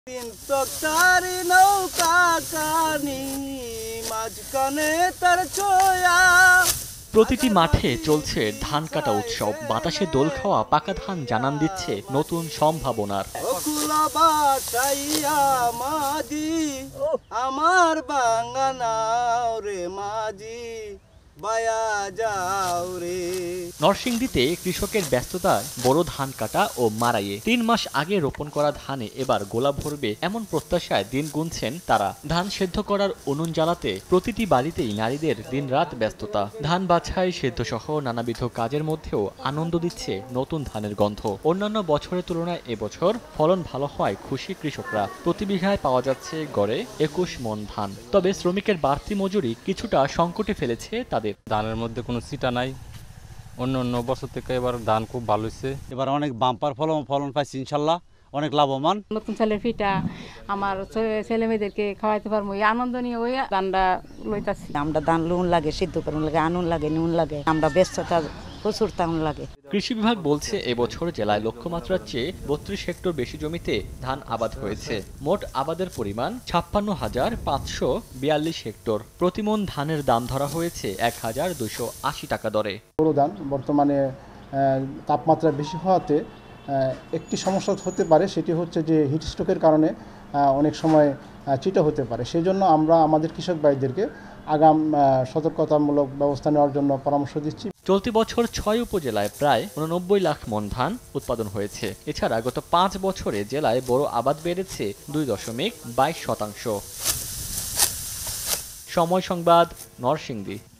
তিন তক্তারি নৌকা কানি মাঝখানে তার ছোয়া। প্রতিটি মাঠে চলছে ধান কাটা উৎসব। বাতাসে দোল খাওয়া পাকা ধান জানান দিচ্ছে নতুন সম্ভাবনার। ওকুলা বাসাইয়া মাঝি আমার বাঙ্গানাও রে মাঝি বায়া যাও রে। নরসিংদীতে কৃষকের ব্যস্ততা বড় ধান কাটা ও মাড়াইয়ে। ৩ মাস আগে রোপণ করা ধানে এবার গোলা ভরবে এমন প্রত্যাশায় দিন গুনছেন তারা। ধান সেদ্ধ করার উনুন জ্বালাতে প্রতিটি বাড়িতেই নারীদের দিনরাত ব্যস্ততা। ধান বাছাই, সেদ্ধ সহ নানাবিধ কাজের মধ্যেও আনন্দ দিচ্ছে নতুন ধানের গন্ধ। অন্যান্য বছরের তুলনায় এবছর ফলন ভালো হওয়ায় খুশি কৃষকরা। প্রতি বিঘায় পাওয়া যাচ্ছে গড়ে ২১ মণ ধান। তবে শ্রমিকের বাড়তি মজুরি কিছুটা সংকটে ফেলেছে তাদের। ধানের মধ্যে কোনো ছিটা নাই। অন্য বছর থেকে এবার ধান খুব ভালো হয়েছে। এবার অনেক বাম্পার ফলন পাইছি ইনশাল্লাহ, অনেক লাভবান। নতুন চালের পিঠা আমার ছেলে মেয়েদেরকে খাওয়াইতে পারবো, এই আনন্দ নিয়ে ওই ধানটা লইতাছি। আমরা ধান নুন লাগে, সিদ্ধ করুন লাগে, আনুন লাগে, নুন লাগে, আমরা ব্যস্ততা প্রচুর তেমন লাগে। কৃষি বিভাগ বলছে এবছর জেলায় লক্ষ্যমাত্রার চেয়ে ৩২ হেক্টর বেশি জমিতে ধান আবাদ হয়েছে। মোট আবাদের পরিমাণ ৫৬,৫৪২ হেক্টর। প্রতিমণ ধানের দাম ধরা হয়েছে ১,২৮০ টাকা দরে। বোরো ধান বর্তমানে তাপমাত্রা বেশি হওয়াতে একটি সমস্যা হতে পারে, সেটি হচ্ছে যে হিট স্ট্রোকের কারণে অনেক সময় চিটা হতে পারে। সেই জন্য আমরা আমাদের কৃষক ভাইদেরকে আগাম সতর্কতামূলক ব্যবস্থা নেওয়ার জন্য পরামর্শ দিচ্ছি। চলতি বছর ৬ উপজেলায় প্রায় ৮৯ লাখ মণ ধান উৎপাদন হয়েছে। এছাড়া গত ৫ বছরে জেলায় বড় আবাদ বেড়েছে ২.২২%। সময় সংবাদ, নরসিংদী।